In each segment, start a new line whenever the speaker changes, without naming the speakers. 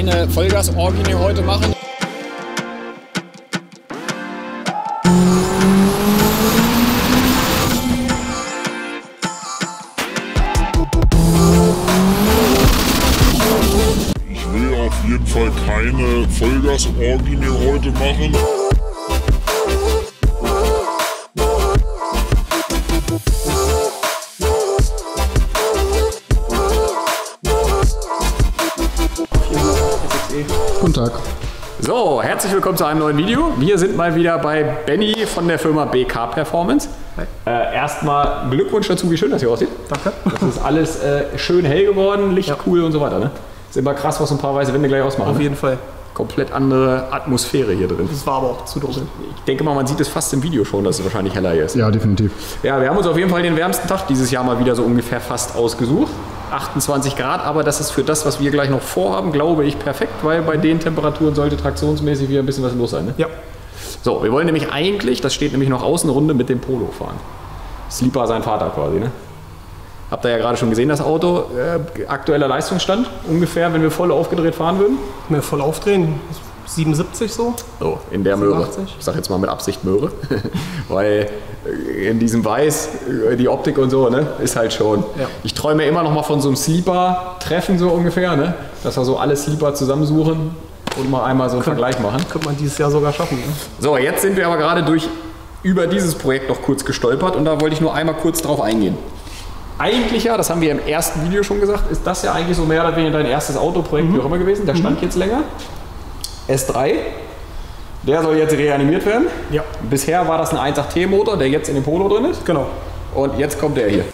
keine Vollgas-Orgine heute machen.
Ich will auf jeden Fall keine Vollgas-Orgine heute machen.
Guten Tag.
So, herzlich willkommen zu einem neuen Video. Wir sind mal wieder bei Benny von der Firma BK Performance. Erstmal Glückwunsch dazu, wie schön das hier aussieht.
Danke.
Das ist alles schön hell geworden, Licht cool und so weiter. Ne? Ist immer krass, was so ein paar weiße Wände gleich ausmachen.
Auf jeden Fall.
Komplett andere Atmosphäre hier drin.
Das war aber auch zu dunkel.
Ich denke mal, man sieht es fast im Video schon, dass es wahrscheinlich heller hier ist.
Ja, definitiv.
Ja, wir haben uns auf jeden Fall den wärmsten Tag dieses Jahr mal wieder so ungefähr fast ausgesucht. 28 Grad, aber das ist für das, was wir gleich noch vorhaben, glaube ich, perfekt, weil bei den Temperaturen sollte traktionsmäßig wieder ein bisschen was los sein. Ne?
Ja.
So, wir wollen nämlich eigentlich, das steht nämlich noch Außenrunde, mit dem Polo fahren. Sleeper sein Vater quasi, ne? Habt ihr ja gerade schon gesehen, das Auto. Aktueller Leistungsstand ungefähr, wenn wir voll aufgedreht fahren würden?
Wenn wir voll aufdrehen, 77 so.
So, in der Möhre.
87.
Ich sag jetzt mal mit Absicht Möhre. Weil in diesem Weiß, die Optik und so, ne, ist halt schon.
Ja.
Ich träume immer noch mal von so einem Sleeper-Treffen so ungefähr, ne? Dass wir so alle Sleeper zusammensuchen und mal einmal so einen Vergleich machen.
Könnte man dieses Jahr sogar schaffen. Ne?
So, jetzt sind wir aber gerade über dieses Projekt noch kurz gestolpert und da wollte ich nur einmal kurz drauf eingehen. Eigentlich ja, das haben wir im ersten Video schon gesagt, ist das ja eigentlich so mehr oder weniger dein erstes Autoprojekt, wie auch immer gewesen. Der stand jetzt länger. S3, der soll jetzt reanimiert werden.
Ja.
Bisher war das ein 1.8 T-Motor, der jetzt in dem Polo drin ist.
Genau.
Und jetzt kommt der hier.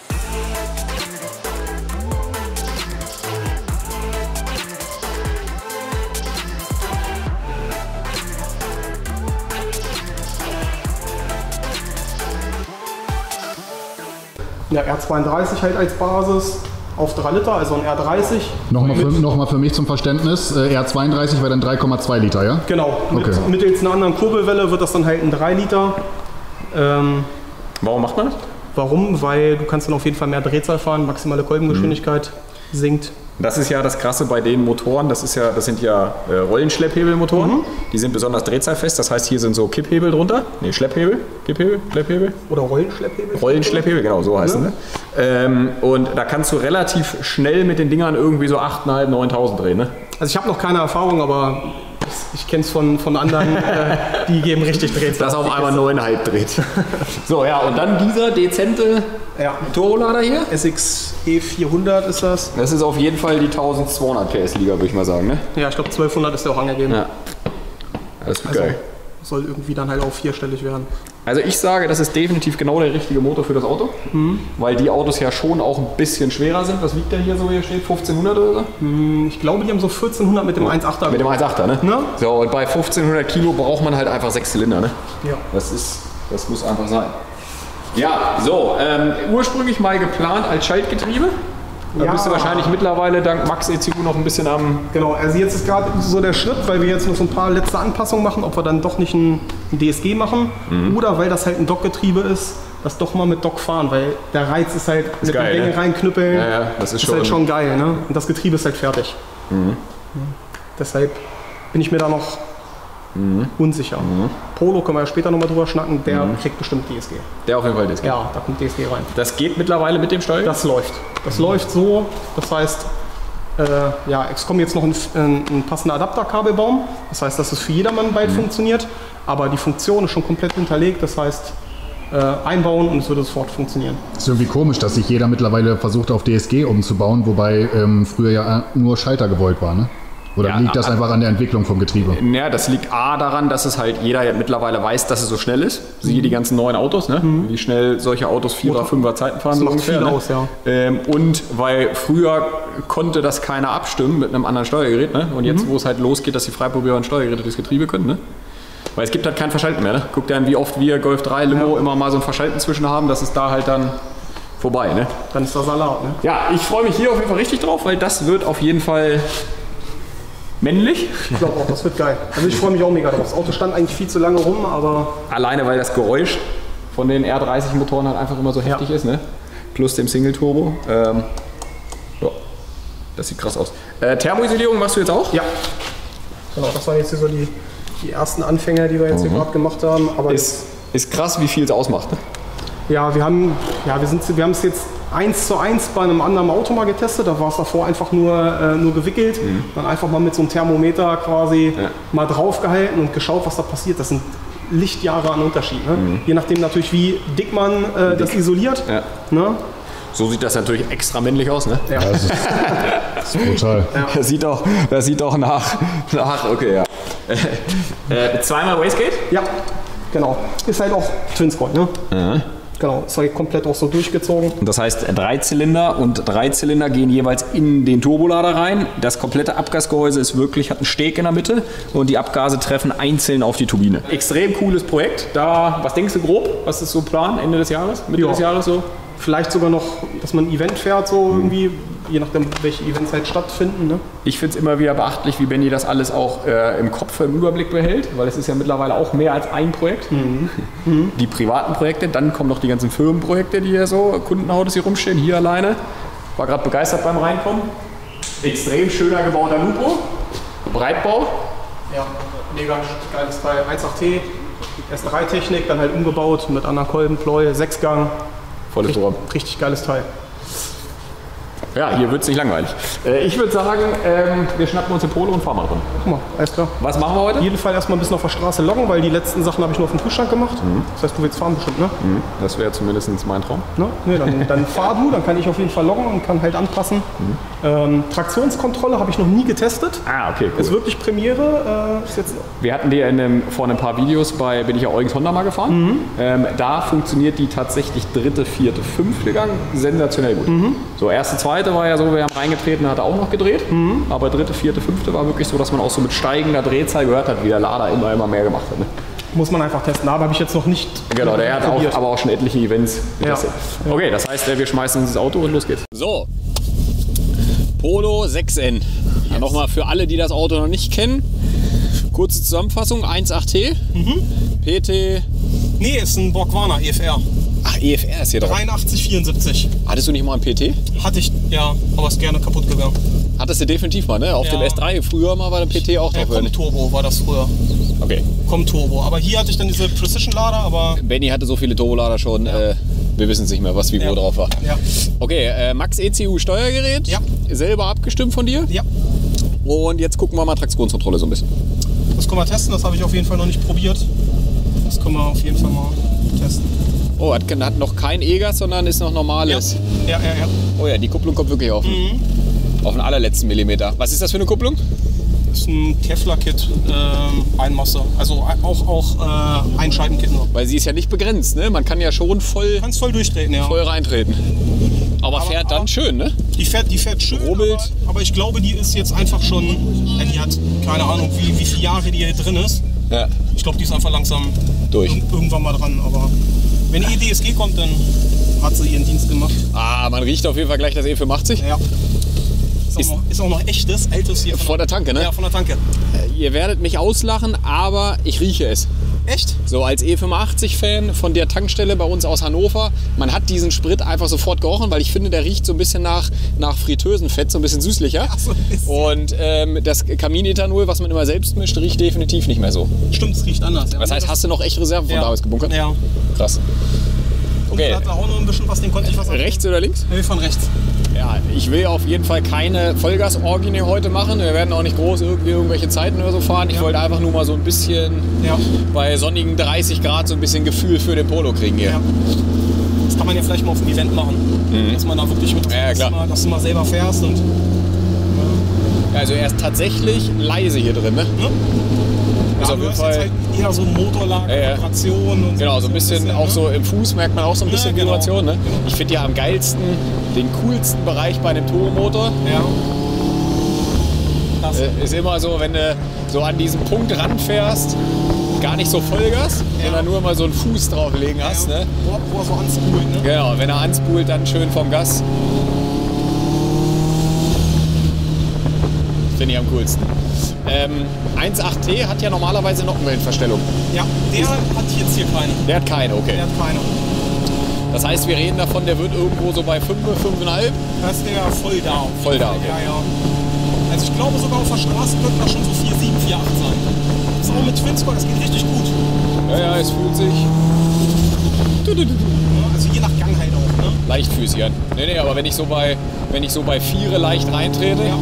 Ja, R32 halt als Basis auf 3 Liter, also ein R30.
Nochmal für mich zum Verständnis, R32 war dann 3,2 Liter, ja?
Genau,
Okay.
mittels einer anderen Kurbelwelle wird das dann halt ein 3 Liter.
Warum macht man das?
Warum? Weil du kannst dann auf jeden Fall mehr Drehzahl fahren, maximale Kolbengeschwindigkeit sinkt.
Das ist ja das Krasse bei den Motoren, das sind ja Rollenschlepphebelmotoren. Die sind besonders drehzahlfest, das heißt hier sind so Kipphebel drunter. Ne, Schlepphebel, Kipphebel, Schlepphebel.
Oder Rollenschlepphebel.
Rollenschlepphebel, genau, so heißen sie. Und da kannst du relativ schnell mit den Dingern irgendwie so 8.500, 9.000 drehen. Ne?
Also ich habe noch keine Erfahrung, aber ich kenne es von anderen, die geben richtig Drehzahl.
Das auf einmal 9,5 dreht. So, ja, und dann dieser dezente Turbolader hier.
SXE 400 ist das.
Das ist auf jeden Fall die 1200 PS Liga, würde ich mal sagen. Ne?
Ja, ich glaube 1200 ist der auch angegeben.
Ja. Das wird
Also
geil.
soll irgendwie dann halt auch vierstellig werden.
Also ich sage, das ist definitiv genau der richtige Motor für das Auto, weil die Autos ja schon auch ein bisschen schwerer sind. Was wiegt der hier so, hier steht? 1500 oder so?
Ich glaube, die haben so 1400 mit dem 1.8er.
Mit dem 1.8er, ne?
Ne?
So, und bei 1500 Kilo braucht man halt einfach 6 Zylinder, ne?
Ja.
Das muss einfach sein. Ja, so, ursprünglich mal geplant als Schaltgetriebe. Da
Ja.
bist du wahrscheinlich mittlerweile dank Max ECU noch ein bisschen am...
Genau, also jetzt ist gerade so der Schritt, weil wir jetzt noch so ein paar letzte Anpassungen machen, ob wir dann doch nicht ein DSG machen oder weil das halt ein Dockgetriebe ist, das doch mal mit Dock fahren, weil der Reiz ist halt mit
geil,
der Länge
ne?
reinknüppeln,
Ja, das ist
halt schon geil, ne? Und das Getriebe ist halt fertig. Deshalb bin ich mir da noch unsicher. Polo können wir ja später nochmal drüber schnacken, der kriegt bestimmt DSG.
Der auf jeden Fall DSG.
Ja, da kommt DSG rein.
Das geht mittlerweile mit dem Steuer?
Das läuft. Das läuft so, das heißt, es kommt jetzt noch ein passender Adapterkabelbaum. Das heißt, dass es für jedermann bald funktioniert, aber die Funktion ist schon komplett hinterlegt. Das heißt, einbauen und es würde sofort funktionieren.
Ist irgendwie komisch, dass sich jeder mittlerweile versucht auf DSG umzubauen, wobei früher ja nur Schalter gewollt war, ne? Oder
Ja,
liegt das einfach an der Entwicklung vom Getriebe?
Ja, das liegt A daran, dass es halt jeder ja mittlerweile weiß, dass es so schnell ist. Siehe die ganzen neuen Autos, ne? Wie schnell solche Autos 4er, 5er Zeiten fahren.
Das
so
macht
ungefähr,
viel
ne?
aus, ja.
Und weil früher konnte das keiner abstimmen mit einem anderen Steuergerät, ne? Und jetzt, wo es halt losgeht, dass die freiprobierbaren Steuergeräte das Getriebe können, ne? Weil es gibt halt kein Verschalten mehr, ne? Guckt an, wie oft wir Golf 3 Limo immer mal so ein Verschalten zwischen haben, das ist da halt dann vorbei, ne?
Dann ist das Salat, ne?
Ja, ich freue mich hier auf jeden Fall richtig drauf, weil das wird auf jeden Fall männlich.
Ich glaube auch, das wird geil. Also ich freue mich auch mega drauf. Das Auto stand eigentlich viel zu lange rum, aber...
Alleine, weil das Geräusch von den R30-Motoren halt einfach immer so heftig ist, ne? Plus dem Single-Turbo. Ja, das sieht krass aus. Thermoisolierung machst du jetzt auch?
Ja. Genau, das waren jetzt hier so die ersten Anfänger, die wir jetzt hier gerade gemacht haben. Aber
Ist krass, wie viel es ausmacht. Ne?
ja, wir haben es jetzt 1:1 bei einem anderen Auto mal getestet. Da war es davor einfach nur gewickelt. Dann einfach mal mit so einem Thermometer quasi mal draufgehalten und geschaut, was da passiert. Das sind Lichtjahre an Unterschied. Ne? Je nachdem natürlich, wie dick man das isoliert.
Ja.
Ne?
So sieht das natürlich extra männlich aus, ne?
Ja.
Das ist brutal.
Das sieht auch nach okay, ja. Zweimal Wastegate?
Ja, genau. Ist halt auch Twin-Scroll, ne?
Ja.
Genau, ist halt komplett auch so durchgezogen.
Das heißt, 3 Zylinder und 3 Zylinder gehen jeweils in den Turbolader rein. Das komplette Abgasgehäuse ist wirklich, hat einen Steg in der Mitte und die Abgase treffen einzeln auf die Turbine. Extrem cooles Projekt. Was denkst du grob? Was ist so Plan Ende des Jahres? Mitte des Jahres so?
Vielleicht sogar noch, dass man ein Event fährt, so irgendwie, je nachdem, welche Events halt stattfinden. Ne?
Ich finde es immer wieder beachtlich, wie Benny das alles auch im Kopf, im Überblick behält, weil es ist ja mittlerweile auch mehr als ein Projekt. Die privaten Projekte, dann kommen noch die ganzen Firmenprojekte, die hier so, Kundenautos hier rumstehen, hier alleine. War gerade begeistert beim Reinkommen. Extrem schöner gebauter Lupo, Breitbau.
Ja, mega geiles Teil. 1.8T, S3-Technik, dann halt umgebaut mit anderen Kolben, Pleu, 6-Gang.
Volles Programm.
Richtig geiles Teil.
Ja, hier wird es nicht langweilig. Ich würde sagen, wir schnappen uns den Polo und fahren mal drin.
Guck mal, alles klar.
Was machen wir heute?
Auf jeden Fall erstmal ein bisschen auf der Straße loggen, weil die letzten Sachen habe ich nur auf dem Prüfstand gemacht. Das heißt, du willst fahren bestimmt, ne?
Das wäre zumindest mein Traum.
Ne? Nee, dann fahr du, dann kann ich auf jeden Fall loggen und kann halt anpassen. Traktionskontrolle habe ich noch nie getestet.
Ah, okay, cool.
Ist wirklich Premiere. Ist jetzt
Wir hatten die vor ein paar Videos bin ich ja Eugens Honda mal gefahren. Da funktioniert die tatsächlich 3., 4., 5. Gang sensationell gut. So, 1., 2. war ja so, wir haben reingetreten, hat er auch noch gedreht. Aber 3., 4., 5. war wirklich so, dass man auch so mit steigender Drehzahl gehört hat, wie der Lader immer mehr gemacht hat. Ne?
muss man einfach testen. Aber habe ich jetzt noch nicht
Genau, der hat
probiert.
aber auch schon etliche Events getestet.
Ja.
Okay, das heißt, wir schmeißen uns ins Auto und los geht's. So, Polo 6N. Ja, nochmal für alle, die das Auto noch nicht kennen. Kurze Zusammenfassung, 1.8T, PT...
Nee, ist ein Borgwarner EFR.
Ach, EFR ist hier drauf.
8374.
Hattest du nicht mal einen PT?
Hatte ich, ja, aber ist gerne kaputt gegangen.
Hattest du definitiv mal, ne? Auf dem S3 früher mal war der PT auch drauf.
Com-Turbo war das früher.
Okay.
Com-Turbo. Aber hier hatte ich dann diese Precision-Lader, aber...
Benny hatte so viele Turbolader schon, wir wissen es nicht mehr, was wie wo drauf war.
Ja.
Okay, Max ECU Steuergerät.
Ja.
Selber abgestimmt von dir.
Ja.
Und jetzt gucken wir mal Traktionskontrolle so ein bisschen.
Das können wir testen, das habe ich auf jeden Fall noch nicht probiert. Das können wir auf jeden Fall mal testen.
Oh, hat noch kein E-Gas, sondern ist noch normales.
Ja.
Oh ja, die Kupplung kommt wirklich auf. Auf den allerletzten Millimeter. Was ist das für eine Kupplung?
Das ist ein Kevlar-Kit, Einmasse. Also auch Einscheiben-Kit nur.
Weil sie ist ja nicht begrenzt, ne? Man kann ja schon voll
durchtreten, ja.
voll reintreten. Aber fährt dann schön, ne?
Die fährt schön,
Rubbelt.
aber ich glaube, die ist jetzt einfach schon, die hat keine Ahnung, wie viele Jahre die hier drin ist.
Ja.
Ich glaube, die ist einfach langsam
Durch.
Irgendwann mal dran. Aber wenn die DSG kommt, dann hat sie ihren Dienst gemacht.
Ah, man riecht auf jeden Fall gleich das E85.
Ja. Ist auch noch echtes, altes hier.
Vor der Tanke, ne?
Ja, von der Tanke.
Ihr werdet mich auslachen, aber ich rieche es.
Echt?
So als E85-Fan von der Tankstelle bei uns aus Hannover, man hat diesen Sprit einfach sofort gerochen, weil ich finde, der riecht so ein bisschen nach Fritteusenfett, so ein bisschen süßlicher.
Ja, so ein bisschen.
Und das Kaminetanol, was man immer selbst mischt, riecht definitiv nicht mehr so.
Stimmt, es riecht anders. Ja.
Das heißt, hast du noch echt Reserven von damals gebunkert?
Ja.
Krass.
Okay. Und hat da auch noch ein bisschen was, den konnte ich was
Rechts oder links?
Nee, von rechts.
Ja, ich will auf jeden Fall keine Vollgas-Orgine heute machen. Wir werden auch nicht groß irgendwelche Zeiten oder so fahren. Ich wollte einfach nur mal so ein bisschen bei sonnigen 30 Grad so ein bisschen Gefühl für den Polo kriegen hier.
Ja. Das kann man ja vielleicht mal auf dem Event machen. Dass man da wirklich mit dass du mal selber fährst. Und,
Also er ist tatsächlich leise hier drin, ne? Ist auf jeden Fall
halt eher so Motorlager, Vibration und
genau, so ein bisschen auch so im Fuß merkt man auch so ein bisschen Vibration. Ne? Ich finde ja am geilsten den coolsten Bereich bei dem Turbomotor.
Ja.
Ist immer so, wenn du so an diesen Punkt ranfährst, gar nicht so Vollgas, sondern nur mal so einen Fuß drauflegen hast. Ne?
Wo er so anspult. Ne?
Genau, wenn er anspult, dann schön vom Gas. Finde ich am coolsten. 1.8T hat ja normalerweise Nockenwellenverstellung.
Ja, der hat jetzt hier keine.
Der hat keine, okay.
Der hat keine.
Das heißt, wir reden davon, der wird irgendwo so bei 5, 5,5?
Das ist der Volldown.
Volldown, okay.
Ja. Also ich glaube sogar auf der Straße könnten da schon so 4,7, 4,8 sein. Das ist auch mit Twinsport, das geht richtig gut.
Ja, es fühlt sich
Ja, also je nach Gang halt auch, ne?
leichtfüßig an. Nee, aber wenn ich so bei Viere leicht reintrete,
Ja.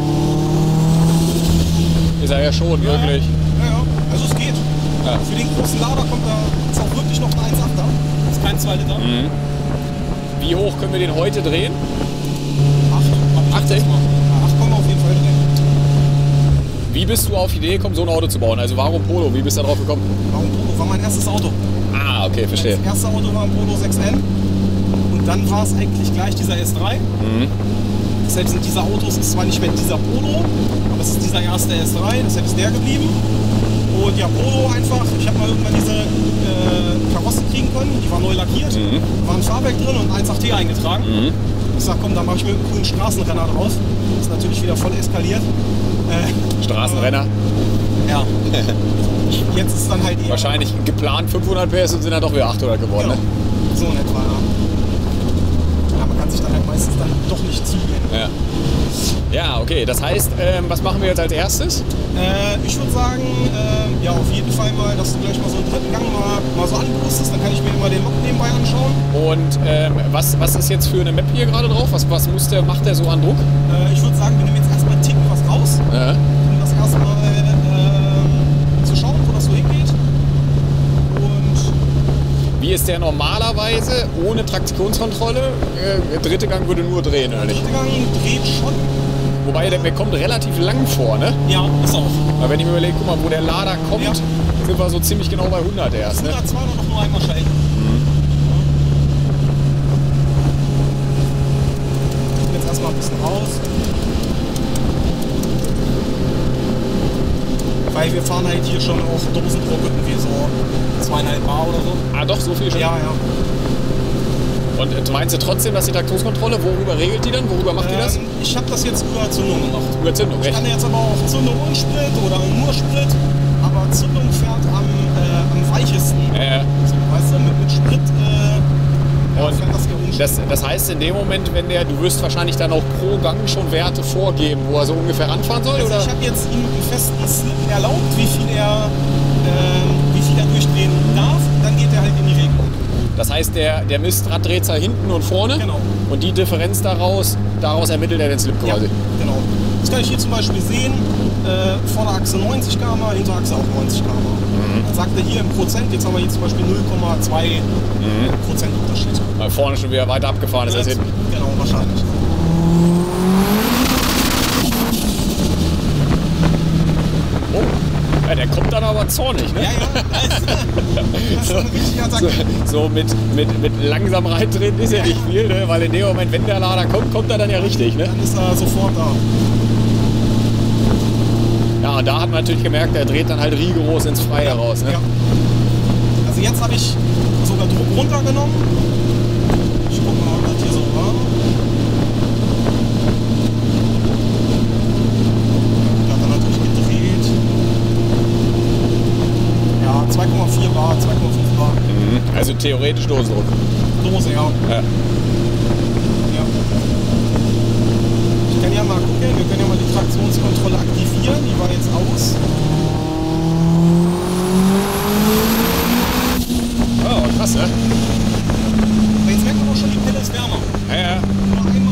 ist er ja schon wirklich.
Ja, also es geht.
Ja.
Für den großen Lader kommt da jetzt auch wirklich noch ein 1,8er. Das ist kein 2 Liter.
Wie hoch können wir den heute drehen?
8.
8, echt?
Ja, 8 kommen wir auf jeden Fall drin.
Wie bist du auf die Idee gekommen, so ein Auto zu bauen? Also warum Polo? Wie bist du darauf gekommen?
Warum Polo? War mein erstes Auto.
Ah, okay, verstehe.
Das erste Auto war ein Polo 6N. Und dann war es eigentlich gleich dieser S3. Deshalb sind diese Autos, ist zwar nicht mehr dieser Polo, aber es ist dieser erste S3, deshalb ist der geblieben. Und ja, Polo einfach, ich habe mal irgendwann diese Karosse kriegen können, die war neu lackiert, war ein Fahrwerk drin und 1.8T eingetragen. Ich sag, komm, da mache ich mir einen coolen Straßenrenner drauf. Ist natürlich wieder voll eskaliert.
Straßenrenner.
Ja. Jetzt ist es dann halt eher
Wahrscheinlich geplant 500 PS und sind dann doch wieder 800 geworden,
genau,
ne?
so in etwa, ja. Ja, man kann sich dann halt meistens dann doch nicht zugehen.
Ja. Ja, okay. Das heißt, was machen wir jetzt als erstes?
Ich würde sagen, ja, auf jeden Fall mal, dass du gleich mal so einen dritten Gang mal so anbrustest, dann kann ich mir immer den Mob nebenbei anschauen.
Und was ist jetzt für eine Map hier gerade drauf? Was macht der so an Druck?
Ich würde sagen, wir nehmen jetzt erstmal einen Ticken was raus,
Ja.
um das erstmal zu schauen, wo das so hingeht. Und
Wie ist der normalerweise ohne Traktionskontrolle? Dritte Gang würde nur drehen, oder
der
nicht?
dritte Gang dreht schon.
Wobei, der kommt relativ lang vor, ne?
Ja, ist auch.
Weil wenn ich mir überlege, guck mal, wo der Lader kommt,
Ja.
sind wir so ziemlich genau bei 100 erst, ne?
100, 200 noch nur einmal schalten. Jetzt erstmal ein bisschen raus. Weil wir fahren halt hier schon auch Dosen pro irgendwie so 2,5 Bar oder so.
Ah, doch, so viel schon?
Ja, ja.
Und meinst du trotzdem, dass die Traktionskontrolle, worüber regelt die dann? Worüber macht die das?
Ich habe das jetzt über Zündung gemacht.
Über Zündung,
Ich
recht?
kann jetzt aber auch Zündung und Sprit oder nur Sprit. Aber Zündung fährt am weichesten. So, weißt du, mit Sprit
Und
fährt das hier unschön.
das heißt in dem Moment, du wirst wahrscheinlich dann auch pro Gang schon Werte vorgeben, wo er so ungefähr anfahren soll,
Also
oder?
ich habe jetzt ihm einen festen Slip erlaubt, wie viel er durchdrehen darf. Dann geht er halt in die Regelung.
Das heißt, der Mistdrahtdrehzahl hinten und vorne
Genau.
und die Differenz daraus ermittelt er den Slip quasi.
Ja, genau. Das kann ich hier zum Beispiel sehen. Vorderachse 90 km, Hinterachse auch 90 km. Dann sagt er hier im Prozent, jetzt haben wir hier zum Beispiel 0,2 Prozent Unterschied.
Weil vorne schon wieder weiter abgefahren ist als hinten.
Genau, wahrscheinlich.
Oh, ja, der kommt dann aber zornig, ne?
Ja, ja, das ist eine richtige Attacke.
So mit langsam reintreten ist ja nicht viel, ne? Weil in dem Moment, wenn der Lader kommt er dann ja richtig, ne?
Dann ist er sofort da.
Ja, und da hat man natürlich gemerkt, der dreht dann halt rigoros ins Freie raus, ne?
Ja. Also jetzt habe ich sogar Druck runtergenommen. Ich gucke mal, ob das hier so war. Der hat dann natürlich gedreht. Ja, 2,4 Bar, 2,5 Bar.
Also theoretisch Dosendruck.
Dose, ja.
Ja.
Ja. Ich kann ja mal gucken, wir können ja mal die Traktionskontrolle aktivieren, die war jetzt aus.
Oh, krass, ne?
Aber jetzt merkt man auch schon, die Pille ist wärmer.
Ja.
Noch einmal.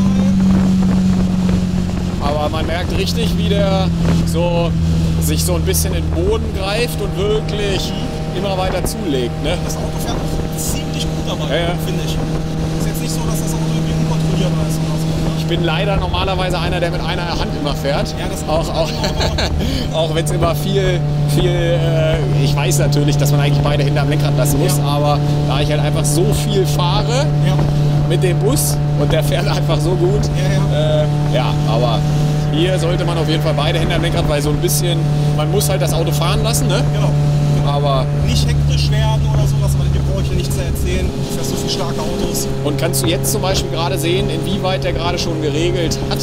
Aber man merkt richtig, wie der sich so ein bisschen in den Boden greift und wirklich immer weiter zulegt, ne?
Das Auto fährt auch ziemlich gut dabei,
Ja.
finde ich. Ist jetzt nicht so, dass das Auto irgendwie unkontrollierbar ist oder so. Ne?
Ich bin leider normalerweise einer, der mit einer Hand immer fährt.
Ja, das
Auch wenn es immer viel ich weiß natürlich, dass man eigentlich beide Hände am Lenkrad lassen muss,
Ja.
aber da ich halt einfach so viel fahre
Ja,
mit dem Bus und der fährt einfach so gut, ja, aber hier sollte man auf jeden Fall beide Hände am Lenkrad, weil so ein bisschen, man muss halt das Auto fahren lassen, ne?
genau.
Aber,
Nicht hektisch werden oder sowas, weil dir brauche ich hier nichts zu erzählen. Du fährst so viele starke Autos.
und kannst du jetzt zum Beispiel gerade sehen, inwieweit der gerade schon geregelt hat?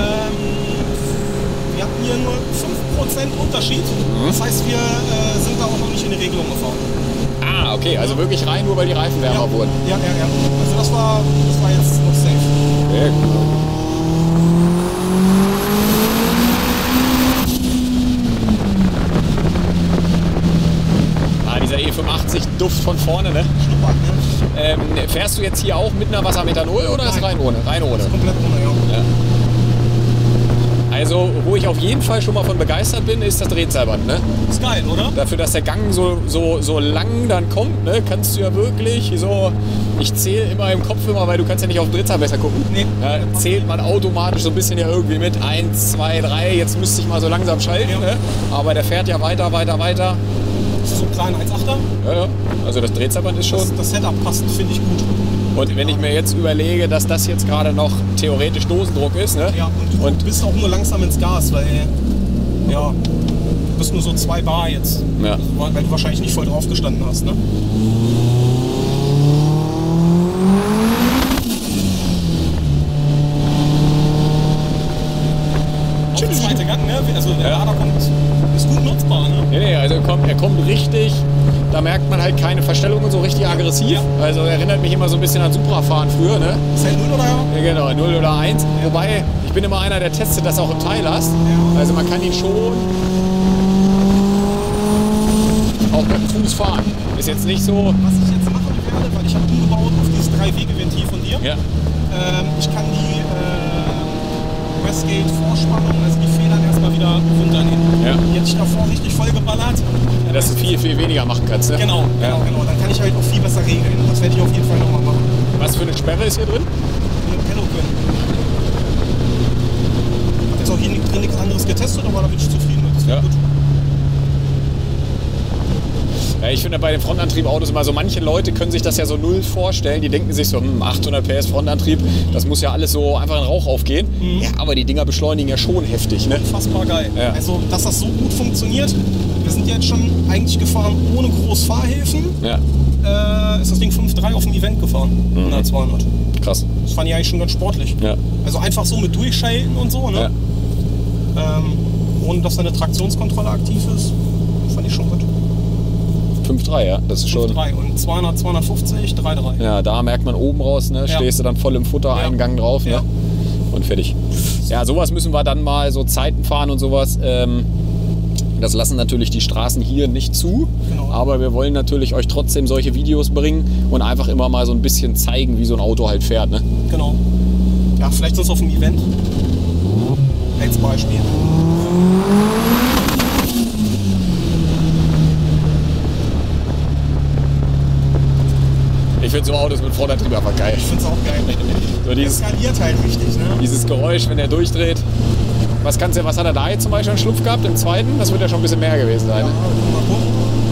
Wir hatten hier nur 5% Unterschied. Das heißt, wir sind da auch noch nicht in die Regelung gefahren.
Ah, okay, also wirklich rein, nur weil die Reifen wärmer wurden.
Ja. Also das war jetzt noch safe.
Sehr gut. E85 Duft von vorne, ne?
Schnuppert, ne?
Fährst du jetzt hier auch mit einer Wassermethanol oder ist rein ohne? Rein ohne.
Komplett ohne, ja.
Also, wo ich auf jeden Fall schon mal von begeistert bin, ist das Drehzahlband, ne?
Ist geil, oder?
Dafür, dass der Gang so lang dann kommt, ne, kannst du ja wirklich so, ich zähle immer im Kopf weil du kannst ja nicht auf den Drehzahlmesser gucken.
Nee.
Ja, zählt man automatisch so ein bisschen ja irgendwie mit 1, 2, 3, jetzt müsste ich mal so langsam schalten,
Ja.
ne? Aber der fährt ja weiter.
Das ist so ein kleiner 1,8er.
Ja, also das Drehzahlband ist schon.
Das Setup passt, finde ich gut.
Und wenn ich mir jetzt überlege, dass das jetzt gerade noch theoretisch Dosendruck ist, ne?
Ja, und du bist auch nur langsam ins Gas, weil ja, du bist nur so 2 Bar jetzt.
Ja.
Weil du wahrscheinlich nicht voll drauf gestanden hast, ne? Auch der zweite Gang, ne? Also der Lader ist gut nutzbar, ne?
Nee, also er kommt richtig, da merkt man halt keine Verstellungen so richtig aggressiv.
Ja.
Also erinnert mich immer so ein bisschen an Suprafahren früher, ne?
Ist halt 0 oder ja?
Ja, genau, 0 oder 1. Wobei, ich bin immer einer, der testet das auch im Teillast.
Ja.
Also man kann ihn schon auch mit dem Fuß fahren. Ist jetzt nicht so...
Was ich jetzt machen werde, weil ich habe umgebaut auf dieses 3-Wege-Ventil von dir.
Ja,
Ich kann die Westgate-Vorspannung, also die Federn erstmal wieder runternehmen.
Ja.
Die hätte ich davor richtig voll geballert.
dass du viel weniger machen kannst, ne?
Genau. Dann kann ich halt auch viel besser regeln. Das werde ich auf jeden Fall nochmal machen.
Was für eine Sperre ist hier drin?
Eine Peloton. Hab jetzt auch hier drin nichts anderes getestet, aber da bin ich zufrieden mit. Das wird
Ja.
gut.
Ja, ich finde bei den Frontantriebautos immer so, manche Leute können sich das ja so null vorstellen. Die denken sich so, 800 PS Frontantrieb, das muss ja alles so einfach in Rauch aufgehen. Ja, aber die Dinger beschleunigen ja schon heftig, ne?
Unfassbar geil.
Ja.
Also, dass das so gut funktioniert. Wir sind jetzt schon eigentlich gefahren ohne groß Fahrhilfen.
Ja,
Ist das Ding 5.3 auf dem Event gefahren. 100, 200.
krass.
Das fand ich eigentlich schon ganz sportlich.
Ja.
Also einfach so mit Durchschalten und so, ne?
Ja.
Ohne dass da eine Traktionskontrolle aktiv ist. Fand ich schon gut.
5.3, ja, das ist schon...
5.3 und 200, 250, 3.3.
Ja, da merkt man oben raus, ne?
Ja.
Stehst du dann voll im Futter,
Ja.
einen Gang drauf, ne?
Ja.
Und fertig. Ja, sowas müssen wir dann mal, so Zeiten fahren und sowas. Das lassen natürlich die Straßen hier nicht zu.
Genau.
Aber wir wollen natürlich euch trotzdem solche Videos bringen und einfach immer mal so ein bisschen zeigen, wie so ein Auto halt fährt, ne?
Genau. Ja, vielleicht sonst auf dem Event. Als Beispiel.
Ich finde so Autos mit Vordertrieb einfach geil.
Ich find's auch geil.
So dieses,
Skaliert halt richtig, ne?
dieses Geräusch, wenn er durchdreht. Was hat er da jetzt zum Beispiel einen Schlupf gehabt? Im zweiten? Das wird ja schon ein bisschen mehr gewesen sein. Ne?
Mal gucken.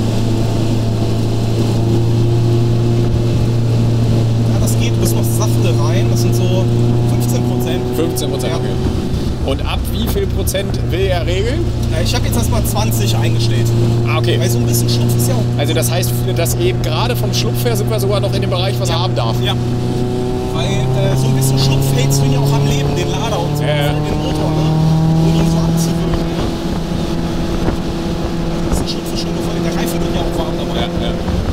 Ja, das geht bis noch Safte rein. Das sind so 15%.
15%, okay.
Ja.
Und ab wie viel Prozent will er regeln?
Ja, ich habe jetzt erstmal 20 eingestellt.
Ah, okay.
Weil so ein bisschen Schlupf ist ja auch.
Also das heißt, dass eben gerade vom Schlupf her sind wir sogar noch in dem Bereich, was er haben darf.
Ja. Weil so ein bisschen Schlupf hältst du ihn ja auch am Leben, den Lader und so,
Ja.
den Motor, ne? Um ihn so abzuwürgen, ne? Das ist Schlupf schon bevor der Reifen wird ja auch warm dabei.
Ja.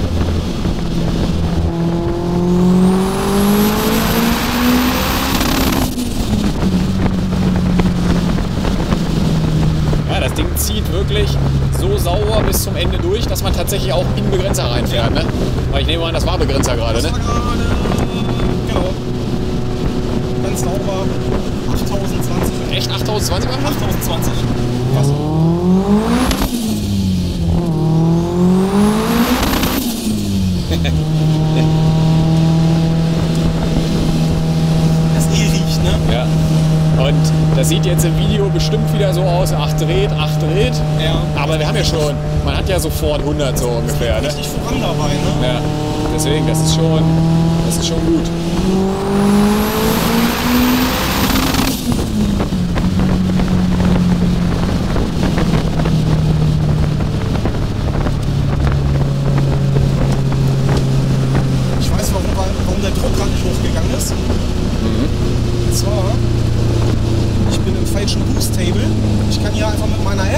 Ja, das Ding zieht wirklich so sauber bis zum Ende durch, dass man tatsächlich auch in den Begrenzer reinfährt. Ne? Weil ich nehme an, das war Begrenzer gerade,
Das
ne?
war gerade, genau. Ganz sauber. 8020.
Echt 8020 war das?
8020. Was? Das riecht, ne?
Ja. Und das sieht jetzt im Video bestimmt wieder so aus, 8 dreht.
Ja.
Aber wir haben ja schon, man hat ja sofort 100 so ungefähr, ne?
Richtig voran dabei, ne?
Ja, deswegen, das ist schon gut.
Ich weiß, warum der Druck gerade nicht hochgegangen ist. Und zwar, ich bin im falschen Boost-Table. Ich kann hier einfach mit meiner App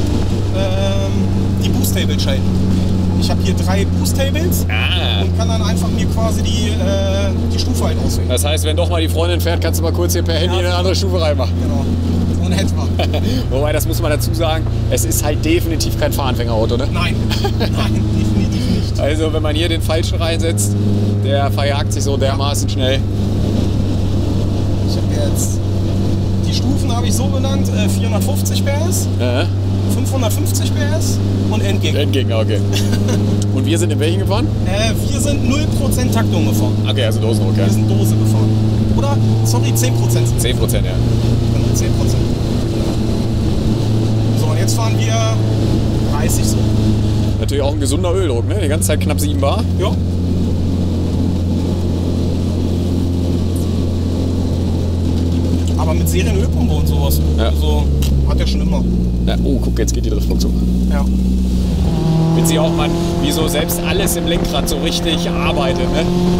die Boost-Tables schalten. Ich habe hier 3 Boost-Tables und kann dann einfach mir quasi die Stufe halt auswählen.
Das heißt, wenn doch mal die Freundin fährt, kannst du mal kurz hier per Handy in eine andere Stufe reinmachen.
Genau, so in etwa.
Wobei, das muss man dazu sagen, es ist halt definitiv kein Fahranfängerauto, ne?
Nein, nein, definitiv nicht.
Also wenn man hier den falschen reinsetzt, der verjagt sich so dermaßen schnell.
Ich habe jetzt die Stufen habe ich so benannt: 450 PS, 550 PS und Endgegner.
Endgegner, okay. Und wir sind in welchen gefahren?
Wir sind 0% Taktung gefahren.
Okay, also Dosen, okay.
Wir sind Dose gefahren. Oder, sorry, 10%.
10%, ja.
Genau, 10%. So, und jetzt fahren wir 30 so.
Natürlich auch ein gesunder Öldruck, ne? Die ganze Zeit knapp 7 Bar.
Ja. Aber mit Serienölpumpe und sowas.
Ja.
Also, hat er schon immer.
Ja, oh, guck, jetzt geht die Driftfunktion.
Ja.
Damit sie auch mal, wie so selbst alles im Lenkrad so richtig arbeitet, ne?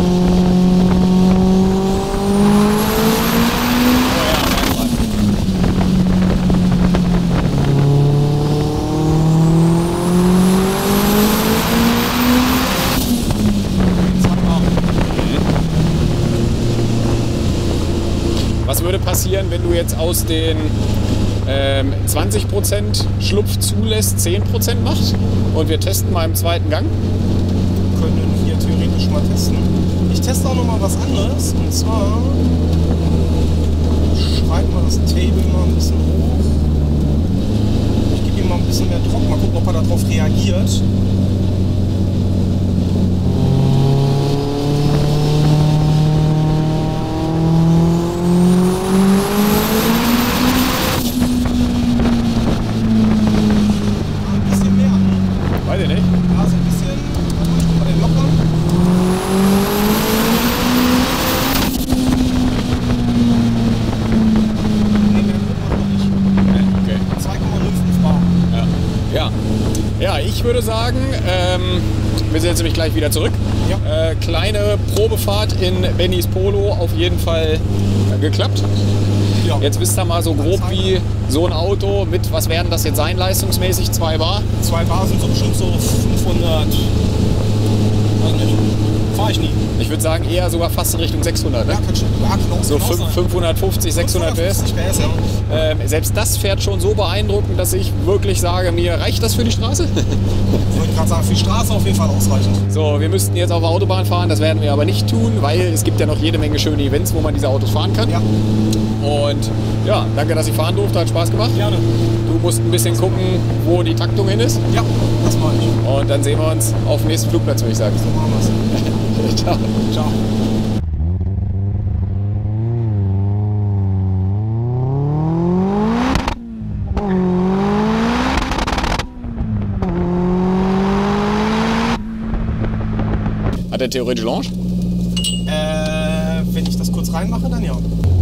Was würde passieren, wenn du jetzt aus den 20% Schlupf zulässt, 10% macht und wir testen mal im zweiten Gang?
Können hier theoretisch mal testen. Ich teste auch noch mal was anderes. Und zwar schreiben wir das Table mal ein bisschen hoch. Ich gebe ihm mal ein bisschen mehr Druck. Mal gucken, ob er darauf reagiert.
Ich würde sagen, wir sind jetzt nämlich gleich wieder zurück.
Ja.
Kleine Probefahrt in Bennys Polo auf jeden Fall geklappt.
Ja.
Jetzt wisst ihr mal so grob, wie so ein Auto mit, was werden das jetzt sein, leistungsmäßig? 2 Bar?
2 Bar sind so bestimmt so 500. Weiß nicht. Fahr ich nie.
Ich würde sagen, eher sogar fast in Richtung 600. Ne?
Ja, kann schon. Ja, genau,
so
genau
550, 600 PS.
550 PS, ja.
Selbst das fährt schon so beeindruckend, dass ich wirklich sage, mir reicht das für die Straße?
Ich wollte gerade sagen, für die Straße auf jeden Fall ausreichend.
So, wir müssten jetzt auf der Autobahn fahren, das werden wir aber nicht tun, weil es gibt ja noch jede Menge schöne Events, wo man diese Autos fahren kann.
Ja.
Und ja, danke, dass ich fahren durfte, hat Spaß gemacht.
Gerne.
Du musst ein bisschen gucken, wo die Taktung hin ist.
Ja, das mache ich.
Und dann sehen wir uns auf dem nächsten Flugplatz, würde ich sagen.
So machen wir's.
Ciao.
Ciao.
Hat der theoretisch Launch?
Wenn ich das kurz reinmache, dann ja.